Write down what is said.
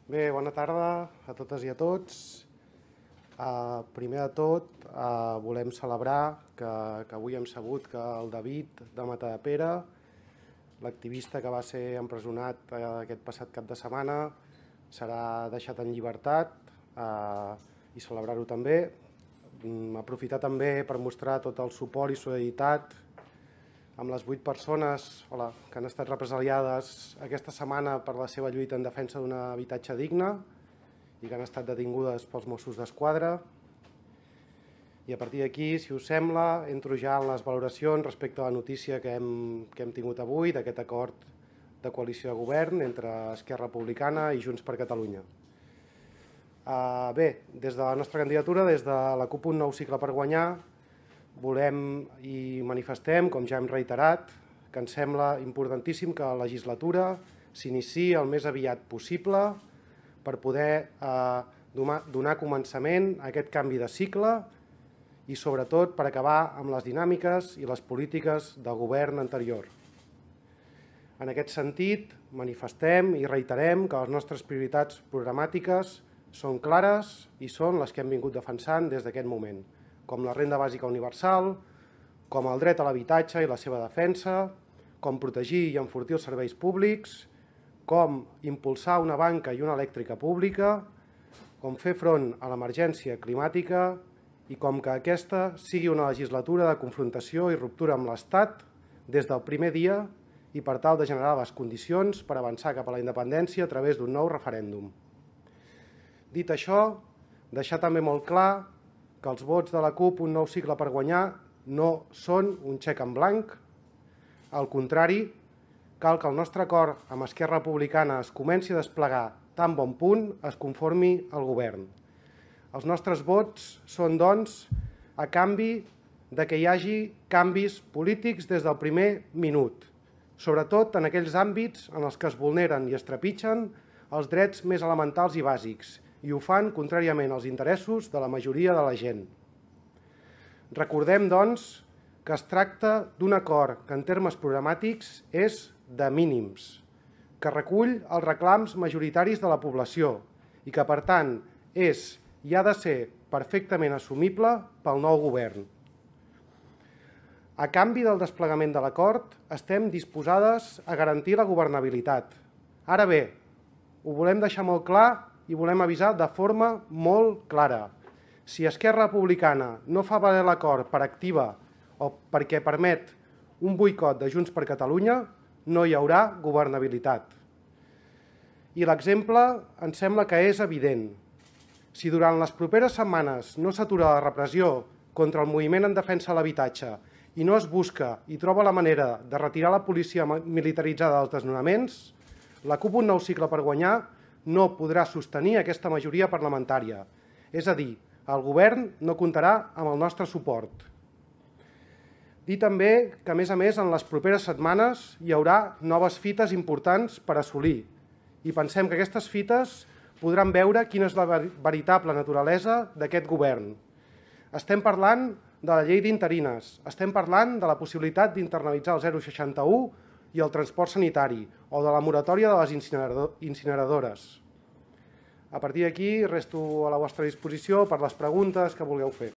Bé, bona tarda a totes i a tots. Primer de tot, volem celebrar que avui hem sabut que el David de Matadepera, l'activista que va ser empresonat aquest passat cap de setmana, serà deixat en llibertat i celebrar-ho també. Aprofitar també per mostrar tot el suport i solidaritat amb les 8 persones que han estat represaliades aquesta setmana per la seva lluita en defensa d'un habitatge digne i que han estat detingudes pels Mossos d'Esquadra. I a partir d'aquí, si us sembla, entro ja en les valoracions respecte a la notícia que hem tingut avui d'aquest acord de coalició de govern entre Esquerra Republicana i Junts per Catalunya. Bé, des de la nostra candidatura, des de la CUP Un Nou Cicle per Guanyar, volem i manifestem, com ja hem reiterat, que ens sembla importantíssim que la legislatura s'iniciï el més aviat possible per poder donar començament a aquest canvi de cicle i, sobretot, per acabar amb les dinàmiques i les polítiques del govern anterior. En aquest sentit, manifestem i reiterem que les nostres prioritats programàtiques són clares i són les que hem vingut defensant des d'aquest moment, com la renda bàsica universal, com el dret a l'habitatge i la seva defensa, com protegir i enfortir els serveis públics, com impulsar una banca i una elèctrica pública, com fer front a l'emergència climàtica i com que aquesta sigui una legislatura de confrontació i ruptura amb l'Estat des del primer dia i per tal de generar les condicions per avançar cap a la independència a través d'un nou referèndum. Dit això, deixar també molt clar que els vots de la CUP Un Nou Cicle per Guanyar no són un xec en blanc. Al contrari, cal que el nostre acord amb Esquerra Republicana es comenci a desplegar tan bon punt es conformi al govern. Els nostres vots són, doncs, a canvi de que hi hagi canvis polítics des del primer minut, sobretot en aquells àmbits en els que es vulneren i es trepitgen els drets més elementals i bàsics, i ho fan contràriament als interessos de la majoria de la gent. Recordem, doncs, que es tracta d'un acord que en termes programàtics és de mínims, que recull els reclams majoritaris de la població i que, per tant, és i ha de ser perfectament assumible pel nou govern. A canvi del desplegament de l'acord, estem disposades a garantir la governabilitat. Ara bé, ho volem deixar molt clar i volem avisar de forma molt clara. Si Esquerra Republicana no fa valer l'acord per activa o perquè permet un boicot de Junts per Catalunya, no hi haurà governabilitat. I l'exemple ens sembla que és evident. Si durant les properes setmanes no s'atura la repressió contra el moviment en defensa de l'habitatge i no es busca i troba la manera de retirar la policia militaritzada dels desnonaments, la CUP Un Nou Cicle per Guanyar no podrà sostenir aquesta majoria parlamentària. És a dir, el govern no comptarà amb el nostre suport. Dir també que, a més, en les properes setmanes hi haurà noves fites importants per assolir i pensem que aquestes fites podran veure quina és la veritable naturalesa d'aquest govern. Estem parlant de la llei d'interines, estem parlant de la possibilitat d'internalitzar el 061 i el transport sanitari o de la moratòria de les incineradores. A partir d'aquí, resto a la vostra disposició per les preguntes que vulgueu fer.